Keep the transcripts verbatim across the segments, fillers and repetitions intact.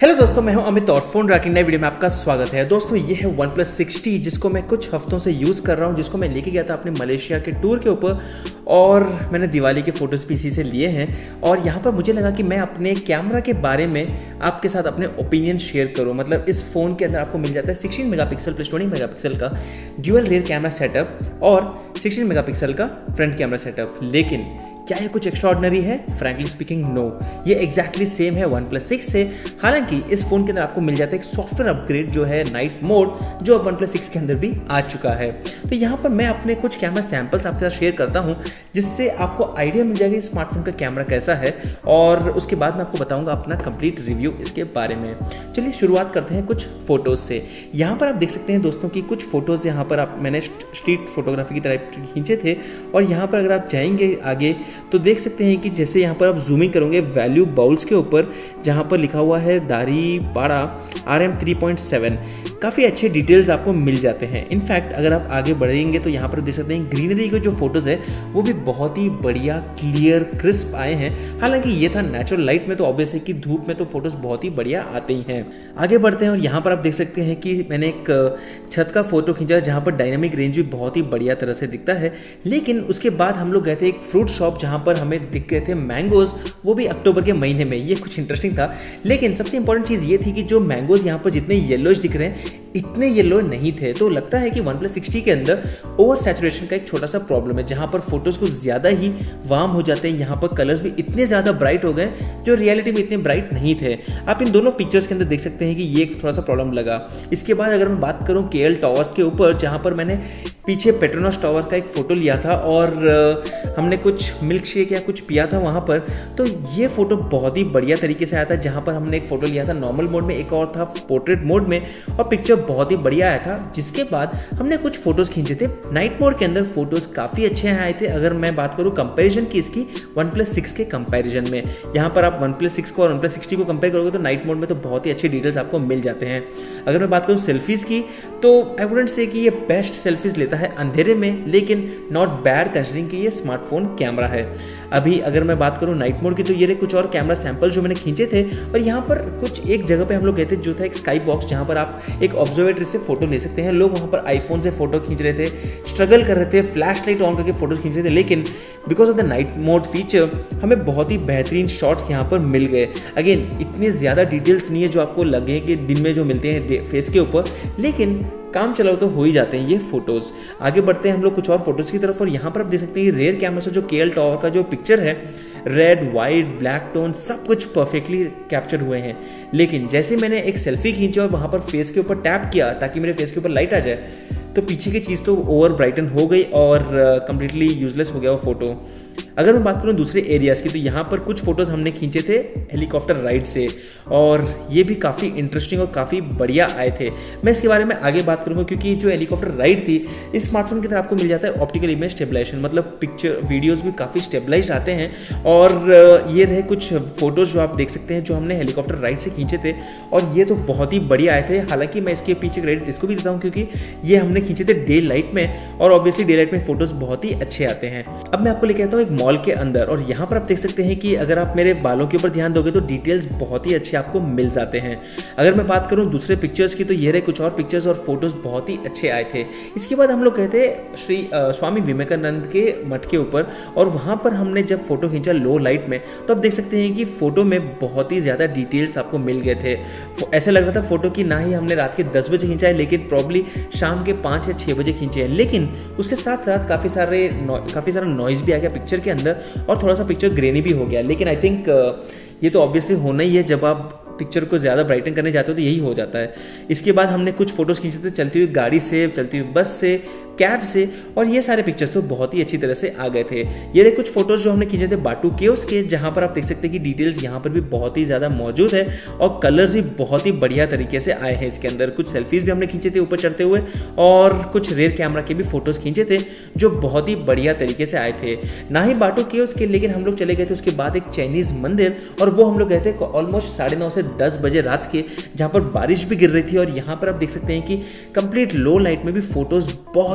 Hello दोस्तों, मैं हूं अमित और फोन रैकिंग नए वीडियो में आपका स्वागत है। दोस्तों ये है वन प्लस सिक्सटी जिसको मैं कुछ हफ्तों से यूज़ कर रहा हूं, जिसको मैं लेके गया था अपने मलेशिया के टूर के ऊपर और मैंने दिवाली के फोटोज़ भी इसी से लिए हैं। और यहाँ पर मुझे लगा कि मैं अपने कैमरा के बारे में आपके साथ अपने ओपिनियन शेयर करूँ। मतलब इस फ़ोन के अंदर आपको मिल जाता है sixteen megapixel plus twenty megapixel का ड्यूअल रियर कैमरा सेटअप और सिक्सटीन मेगा पिक्सल का फ्रंट कैमरा सेटअप। लेकिन क्या ये कुछ एक्स्ट्राऑर्डिनरी है? फ्रैंकली स्पीकिंग नो, ये एग्जैक्टली सेम है वन प्लस सिक्स से। हालांकि इस फोन के अंदर आपको मिल जाता है एक सॉफ्टवेयर अपग्रेड जो है नाइट मोड, जो अब वन प्लस सिक्स के अंदर भी आ चुका है। तो यहाँ पर मैं अपने कुछ कैमरा सैंपल्स आपके साथ शेयर करता हूँ, जिससे आपको आइडिया मिल जाएगा स्मार्टफोन का कैमरा कैसा है, और उसके बाद मैं आपको बताऊंगा अपना कंप्लीट रिव्यू इसके बारे में। चलिए शुरुआत करते हैं कुछ फोटोज से। यहाँ पर आप देख सकते हैं दोस्तों की कुछ फोटोज यहाँ पर आप मैंने स्ट्रीट फोटोग्राफी की तरह खींचे थे। और यहाँ पर अगर आप जाएंगे आगे तो देख सकते हैं कि जैसे यहाँ पर आप जूमिंग करोगे वैल्यू बाउल्स के ऊपर, जहाँ पर लिखा हुआ है दारी पाड़ा R M three point seven, काफ़ी अच्छे डिटेल्स आपको मिल जाते हैं। इनफैक्ट अगर आप आगे बढ़ेंगे तो यहाँ पर देख सकते हैं ग्रीनरी के जो फोटोज़ है वो भी बहुत ही बढ़िया क्लियर क्रिस्प आए हैं। हालांकि ये था नेचुरल लाइट में, तो ऑब्वियस है कि धूप में तो फोटोज़ बहुत ही बढ़िया आते ही हैं। आगे बढ़ते हैं और यहाँ पर आप देख सकते हैं कि मैंने एक छत का फोटो खींचा जहाँ पर डायनामिक रेंज भी बहुत ही बढ़िया तरह से दिखता है। लेकिन उसके बाद हम लोग गए थे एक फ्रूट शॉप जहाँ पर हमें दिख गए थे मैंगोज, वो भी अक्टूबर के महीने में। ये कुछ इंटरेस्टिंग था। लेकिन सबसे इंपॉर्टेंट चीज़ ये थी कि जो मैंगोज यहाँ पर जितने येलोइश दिख रहे हैं इतने येलो नहीं थे। तो लगता है कि वन प्लस सिक्सटी के अंदर ओवर सैचुरेशन का एक छोटा सा प्रॉब्लम है, जहाँ पर फोटोज़ को ज़्यादा ही वार्म हो जाते हैं। यहाँ पर कलर्स भी इतने ज़्यादा ब्राइट हो गए जो रियलिटी में इतने ब्राइट नहीं थे। आप इन दोनों पिक्चर्स के अंदर देख सकते हैं कि ये एक थोड़ा सा प्रॉब्लम लगा। इसके बाद अगर मैं बात करूँ के एल टावर्स के ऊपर, जहाँ पर मैंने पीछे पेट्रोनस टावर का एक फ़ोटो लिया था और हमने कुछ मिल्क शेक या कुछ पिया था वहाँ पर, तो ये फ़ोटो बहुत ही बढ़िया तरीके से आया था। जहाँ पर हमने एक फ़ोटो लिया था नॉर्मल मोड में, एक और था पोर्ट्रेट मोड में, और पिक्चर बहुत ही बढ़िया आया था। जिसके बाद हमने कुछ फोटोज़ खींचे थे नाइट मोड के अंदर। फोटोज़ काफ़ी अच्छे आए थे। अगर मैं बात करूँ कंपैरिजन की इसकी वन प्लस सिक्स के कंपैरिजन में, यहाँ पर आप वन प्लस सिक्स को और वन प्लस सिक्सटी को कंपेयर करोगे तो नाइट मोड में तो बहुत ही अच्छे डिटेल्स आपको मिल जाते हैं। अगर मैं बात करूँ सेल्फीज़ की, तो आई वुडंट से कि ये बेस्ट सेल्फीज़ लेता है अंधेरे में, लेकिन नॉट बैड कंसिडरिंग कि ये स्मार्टफोन कैमरा है। अभी अगर मैं बात करूँ नाइट मोड की, तो ये रहे कुछ और कैमरा सैंपल जो मैंने खींचे थे। और यहाँ पर कुछ एक जगह पे हम लोग गए थे जो था एक स्काई बॉक्स, जहाँ पर आप एक ऑब्जर्वेटरी से फोटो ले सकते हैं। लोग वहाँ पर आईफोन से फोटो खींच रहे थे, स्ट्रगल कर रहे थे, फ्लैश लाइट ऑन करके फोटो खींच रहे थे। लेकिन because of the night mode feature हमें बहुत ही बेहतरीन शॉट्स यहाँ पर मिल गए। अगेन इतने ज़्यादा डिटेल्स नहीं है जो आपको लगे कि दिन में जो मिलते हैं फेस के ऊपर, लेकिन काम चलाओ तो हो ही जाते हैं ये फोटोज़। आगे बढ़ते हैं हम लोग कुछ और फोटोज़ की तरफ, और यहाँ पर आप देख सकते हैं कि रेयर कैमरा से जो के एल टावर का जो पिक्चर है, रेड वाइट ब्लैक टोन सब कुछ परफेक्टली कैप्चर हुए हैं। लेकिन जैसे मैंने एक सेल्फी खींची और वहाँ पर फेस के ऊपर टैप किया ताकि मेरे फेस के ऊपर लाइट आ जाए, तो पीछे की चीज़ तो ओवर ब्राइटन हो गई और कंप्लीटली यूजलेस हो गया वो फोटो। अगर मैं बात करूँ दूसरे एरियाज़ की, तो यहाँ पर कुछ फोटोज़ हमने खींचे थे हेलीकॉप्टर राइड से, और ये भी काफ़ी इंटरेस्टिंग और काफ़ी बढ़िया आए थे। मैं इसके बारे में आगे बात करूँगा, क्योंकि जो हेलीकॉप्टर राइड थी इस स्मार्टफोन के अंदर आपको मिल जाता है ऑप्टिकल इमेज स्टेबलाइजेशन, मतलब पिक्चर वीडियोज़ भी काफ़ी स्टेबलाइज आते हैं। और ये रहे कुछ फोटोज़ जो आप देख सकते हैं जो हमने हेलीकॉप्टर राइड से खींचे थे, और ये तो बहुत ही बढ़िया आए थे। हालांकि मैं इसके पीछे क्रेडिट इसको भी देता हूँ, क्योंकि ये हमने खींचे थे डे लाइट में, और ऑब्वियसली डे लाइट में फोटोज़ बहुत ही अच्छे आते हैं। अब मैं आपको लेके आता हूँ एक मॉल के अंदर, और यहाँ पर आप देख सकते हैं कि अगर आप मेरे बालों के ऊपर ध्यान दोगे तो डिटेल्स बहुत ही अच्छे आपको मिल जाते हैं। अगर मैं बात करूँ दूसरे पिक्चर्स की, तो ये रहे कुछ और पिक्चर्स और फोटोज़ बहुत ही अच्छे आए थे। इसके बाद हम लोग गए थे श्री आ, स्वामी विवेकानंद के मठ के ऊपर, और वहाँ पर हमने जब फोटो खींचा लो लाइट में, तो आप देख सकते हैं कि फोटो में बहुत ही ज़्यादा डिटेल्स आपको मिल गए थे। ऐसा लग रहा था फोटो की ना ही हमने रात के दस बजे खींचा है, लेकिन प्रॉब्ली शाम के पाँच या छः बजे खींचे हैं। लेकिन उसके साथ साथ काफ़ी सारे काफ़ी सारा नॉइज़ भी आ गया पिक्चर के अंदर, और थोड़ा सा पिक्चर ग्रेनी भी हो गया। लेकिन आई थिंक ये तो ऑब्वियसली होना ही है, जब आप पिक्चर को ज़्यादा ब्राइटन करने जाते हो तो यही हो जाता है। इसके बाद हमने कुछ फोटोज़ खींचे थे चलती हुई गाड़ी से, चलती हुई बस से, कैब से, और ये सारे पिक्चर्स तो बहुत ही अच्छी तरह से आ गए थे। ये रहे कुछ फोटोज़ जो हमने खींचे थे बाटू केव्स के, जहाँ पर आप देख सकते हैं कि डिटेल्स यहाँ पर भी बहुत ही ज़्यादा मौजूद है, और कलर्स भी बहुत ही बढ़िया तरीके से आए हैं इसके अंदर। कुछ सेल्फीज़ भी हमने खींचे थे ऊपर चढ़ते हुए, और कुछ रेयर कैमरा के भी फोटोज़ खींचे थे जो बहुत ही बढ़िया तरीके से आए थे। ना ही बाटू केव्स के, लेकिन हम लोग चले गए थे उसके बाद एक चाइनीज़ मंदिर, और वो हम लोग गए थे ऑलमोस्ट साढ़े नौ से दस बजे रात के, जहाँ पर बारिश भी गिर रही थी। और यहाँ पर आप देख सकते हैं कि कंप्लीट लो लाइट में भी फोटोज़ बहुत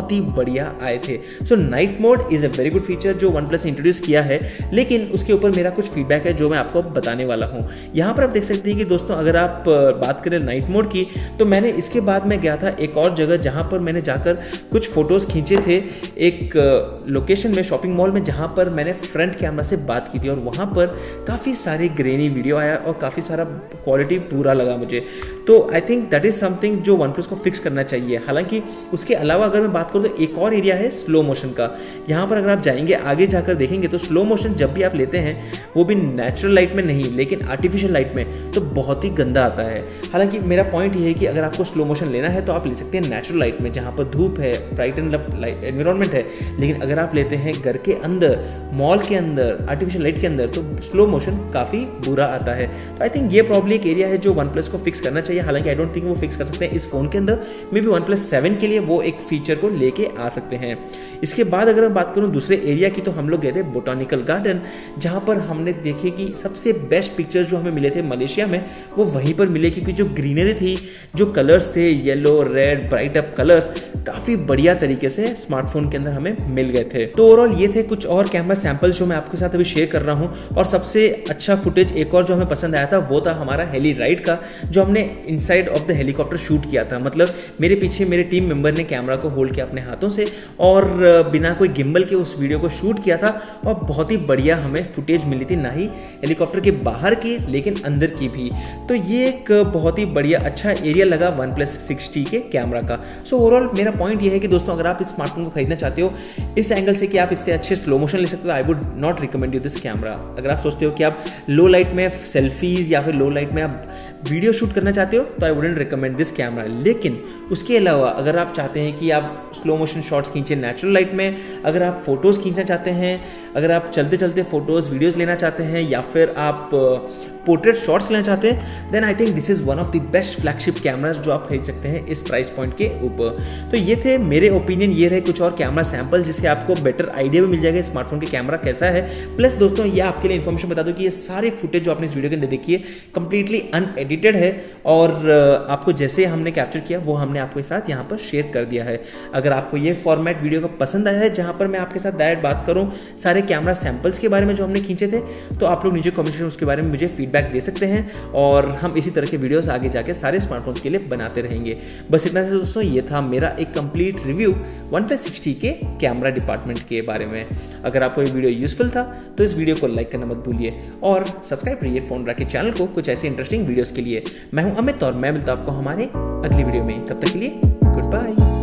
बहुत ही बढ़िया आए थे। So night mode is a very good feature जो वन प्लस ने इंट्रोड्यूस किया है, लेकिन उसके ऊपर मेरा कुछ फीडबैक है जो मैं आपको बताने वाला हूँ। यहाँ पर आप देख सकते हैं कि दोस्तों अगर आप बात करें नाइट मोड की, तो मैंने इसके बाद में गया था एक और जगह जहाँ पर मैंने जाकर कुछ फोटोज़ खींचे थे एक लोकेशन में, शॉपिंग मॉल में, जहाँ पर मैंने फ्रंट कैमरा से बात की थी और वहाँ पर काफ़ी सारे ग्रेनी वीडियो आया और काफ़ी सारा क्वालिटी पूरा लगा मुझे। तो I think that is something जो वन प्लस को फिक्स करना चाहिए। हालांकि उसके अलावा अगर मैं बात करूँ तो एक और एरिया है स्लो मोशन का। यहाँ पर अगर आप जाएंगे आगे जाकर देखेंगे तो स्लो मोशन जब भी आप लेते हैं वो भी नेचुरल लाइट में नहीं लेकिन आर्टिफिशियल लाइट में, तो बहुत ही गंदा आता है। हालांकि मेरा पॉइंट ये है कि अगर आपको स्लो मोशन लेना है तो आप ले सकते हैं नेचुरल लाइट में जहाँ पर धूप है, ब्राइट एंड लाइट एनवायरनमेंट है। लेकिन अगर आप लेते हैं घर के अंदर, मॉल के अंदर, आर्टिफिशियल लाइट के अंदर, तो स्लो मोशन काफ़ी बुरा आता है। तो आई थिंक ये प्रॉब्लम एक एरिया है जो वन प्लस को फिक्स करना चाहिए। हालांकि आई डोंट थिंक वो फिक्स कर सकते हैं इस फोन के अंदर, maybe OnePlus seven के लिए वो एक फीचर को लेके आ सकते हैं। इसके बाद अगर मैं बात करूं दूसरे एरिया की, तो हम लोग गए थे बोटानिकल गार्डन, जहां पर हमने देखे कि सबसे बेस्ट पिक्चर्स जो हमें मिले थे मलेशिया में वो वहीं पर मिले, क्योंकि जो ग्रीनरी थी, जो कलर्स थे, yellow, red, bright up colours, काफ़ी बढ़िया तरीके से स्मार्टफोन के अंदर हमें मिल गए थे। तो ओवरऑल ये थे कुछ और कैमरा सैंपल जो मैं आपके साथ अभी शेयर कर रहा हूँ। और सबसे अच्छा फुटेज एक और जो हमें पसंद आया था वो था हमारा हेली राइड का, जो हमने inside of the helicopter shoot किया था। मतलब मेरे पीछे मेरे टीम मेंबर ने कैमरा को होल्ड किया अपने हाथों से और बिना कोई गिम्बल के उस वीडियो को शूट किया था और बहुत ही बढ़िया हमें फुटेज मिली थी, ना ही हेलीकॉप्टर के बाहर की लेकिन अंदर की भी। तो ये एक बहुत ही बढ़िया अच्छा एरिया लगा वन प्लस सिक्सटी के कैमरा का। सो ओवरऑल मेरा पॉइंट ये है कि दोस्तों अगर आप इस स्मार्टफोन को खरीदना चाहते हो इस एंगल से कि आप इससे अच्छे स्लो मोशन ले सकते हो, I would not recommend you this camera. अगर आप सोचते हो कि आप लो लाइट में सेल्फीज या फिर लो लाइट में आप वीडियो शूट करना चाहते हो तो I wouldn't recommend this camera. लेकिन उसके अलावा अगर आप चाहते हैं कि आप स्लो मोशन शॉट्स खींचे नेचुरल लाइट में, अगर आप फोटोज़ खींचना चाहते हैं, अगर आप चलते चलते फोटोज़ वीडियोज़ लेना चाहते हैं, या फिर आप पोर्ट्रेट शॉट्स लेना चाहते हैं, then I think this is one of the best flagship cameras जो आप खरीद सकते हैं इस प्राइस पॉइंट के ऊपर। तो ये थे मेरे ओपिनियन, ये रहे कुछ और कैमरा सैंपल जिसके आपको बेटर आइडिया भी मिल जाएगा स्मार्टफोन के कैमरा कैसा है। प्लस दोस्तों ये आपके लिए इन्फॉर्मेशन बता दूं कि ये सारे फुटेज जो आपने इस वीडियो के अंदर देखी है कंप्लीटली अनएडिटेड है और आपको जैसे हमने कैप्चर किया वो हमने आपके साथ यहाँ पर शेयर कर दिया है। अगर आपको ये फॉर्मेट वीडियो का पसंद आया है जहाँ पर मैं आपके साथ डायरेक्ट बात करूँ सारे कैमरा सैंपल्स के बारे में जो हमने खींचे थे, तो आप लोग नीचे कमेंट सेक्शन उसके बारे में मुझे फीडबैक दे सकते हैं और हम इसी तरह के वीडियोस आगे जाके सारे स्मार्टफोन्स के लिए बनाते रहेंगे। बस इतना से दोस्तों, ये था मेरा एक complete review OnePlus six T के कैमरा डिपार्टमेंट के बारे में। अगर आपको ये वीडियो यूजफुल था तो इस वीडियो को लाइक करना मत भूलिए और सब्सक्राइब करिए फोन रखे चैनल को कुछ ऐसे इंटरेस्टिंग वीडियोस के लिए। मैं हूं अमित और मैं मिलता हूं आपको हमारे अगली वीडियो में। तब तक के लिए गुड बाय।